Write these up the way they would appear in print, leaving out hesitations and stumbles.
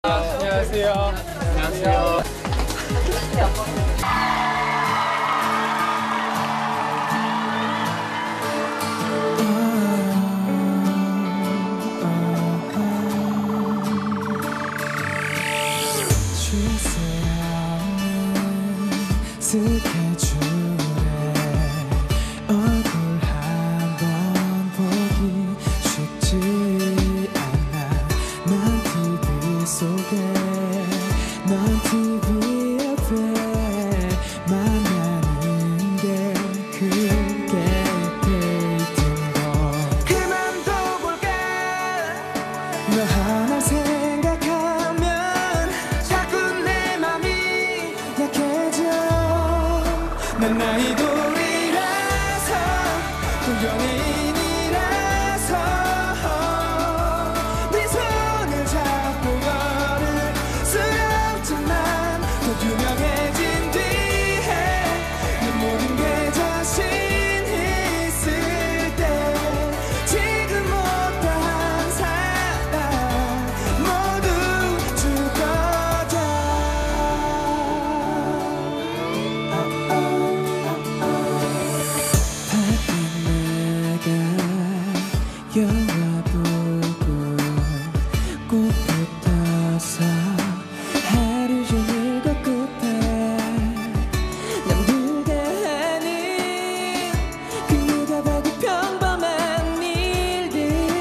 안녕하세요. 안녕하세요. 스케줄에 얼굴 한번 보기 쉽지 않아. 난 TV 속에 넌 TV 옆에 만나는 게 그게 데이트인 걸 그만둬볼까. 너 하나 생각하면 자꾸 내 맘이 약해져. 난 아이돌이라서 또 연예인이라서 네 손을 잡고 걸을 수 없지만 더 유명해진 뒤에 내 모든 게 자신 있을 때 지금 못다한 사람 모두 줄 거야. 영화 보고 꽃 붙어서 하루 종일 걷고파. 남들가 하는 그가 봐도 평범한 일들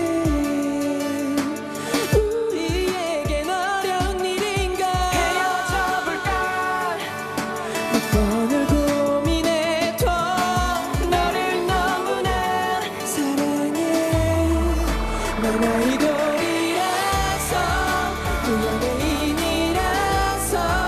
우리에겐 어려운 일인가. 헤어져볼까. 몇 번을 고민해도 너를 너무나 사랑해. 난 아이돌이라서 또 연예인이라서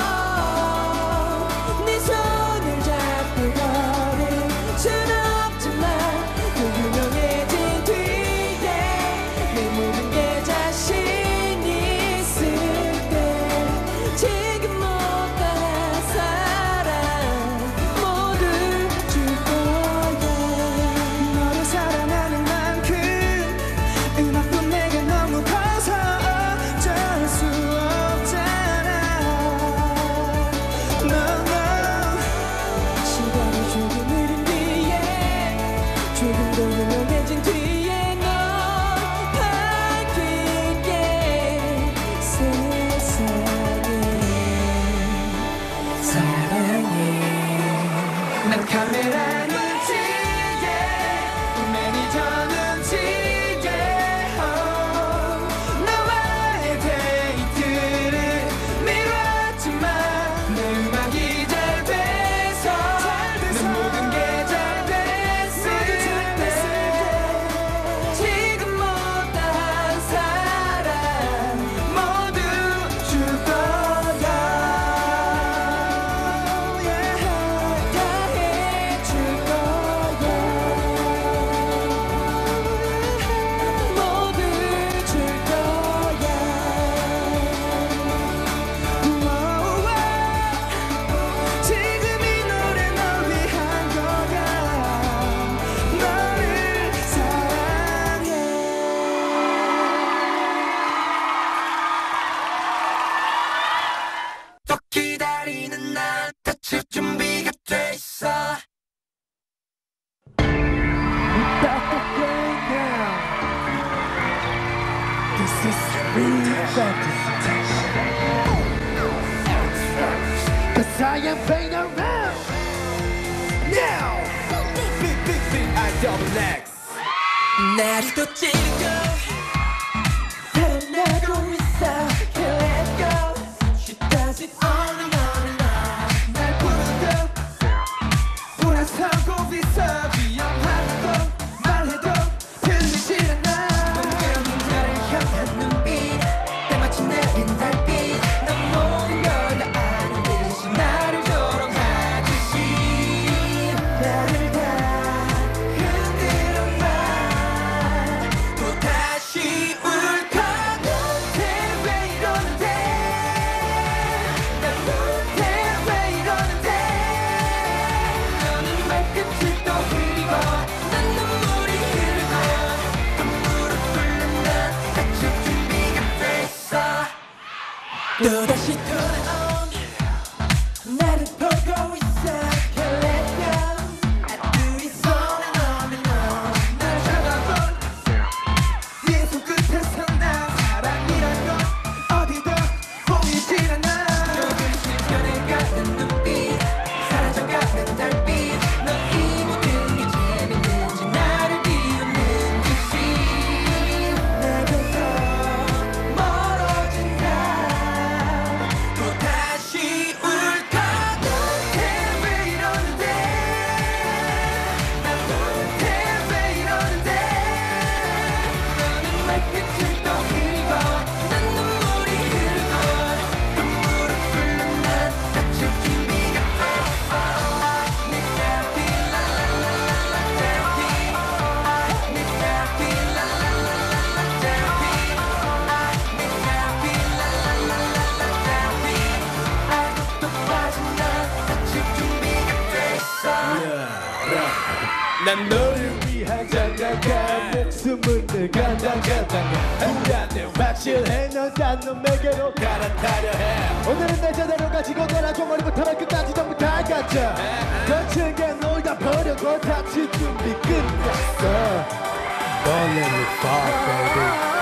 네 손을 잡고 걸을 순 없지만 더 유명해진 뒤에 내 모든 게 자신 있을 때 지금 못다한 사랑 모두 줄 거야. 너를 사랑하는 만큼 음악도 내게 너무 커서 어쩔 수 없잖아. No, no. 시간이 조금 흐른 뒤에 조금 더 유명해진 뒤에 넌 바뀔게. 세상에 사랑해. 난 카메라 눈치에 매니저 눈치에 너와의 데이트를 미뤘지만 내 음악이 잘 돼서 내 모든 게 잘 됐을 때 지금 못다한 사랑 모두 줄 거야. 다 해줄 거야. 모두 줄 거야. 우와, 지금 이 노래 널 위한 거야. 너를 사랑해. 또 기다리는 날 다칠 준비가 돼 있어. This is real fantasy. 'Cause I am playing around now. Big, big, big, I double X. 나를 또 찌르고 살아나고 있어. Can't let go. She does it on and on and on. 날 부르고 돌아서고 있어. 위험하다고 말해도 들리질 않아. 뭔가 나를 향한 눈빛 때마침 내린 달빛 넌 모든 걸 다 아는 듯이 나를 조롱하듯이 나를 다 흔들어 놔. 또 다른 또다시 돌아온 나를 보고 있어 Can't let go 둘이서는 on and on 날 잡아본 네 손끝에서 난 사랑이란 건 어디도 보이질 않아 조금씩 변해가는 눈빛 사라져가는 달빛 넌 이 모든 게 재밌는지 나를 비웃는 듯이 내게서 멀어진다 또다시 울까 못해 왜 이러는데 난 못해 왜 이러는데 너는 말끝을 또 긁어 난 눈물이 흐르고 눈물을 흘러 난 다칠 준비가 내 셀피 라라라라라 셀피 내 셀피 라라라라라 셀피 내 셀피 라라라라라 셀피 알고 또 빠진 난 다칠 준비가 됐어 난 너를 위한 장난감 목숨을 늘 간당간당해 한간에 확실해 넌난 놈에게로 갈아타려 해 오늘은 내 제대로 가지고 놀아줘 머리부터 발끝까지 전부 다 가져 거칠게 놀다 버려고 다칠 준비 끝났어 Don't let me fall baby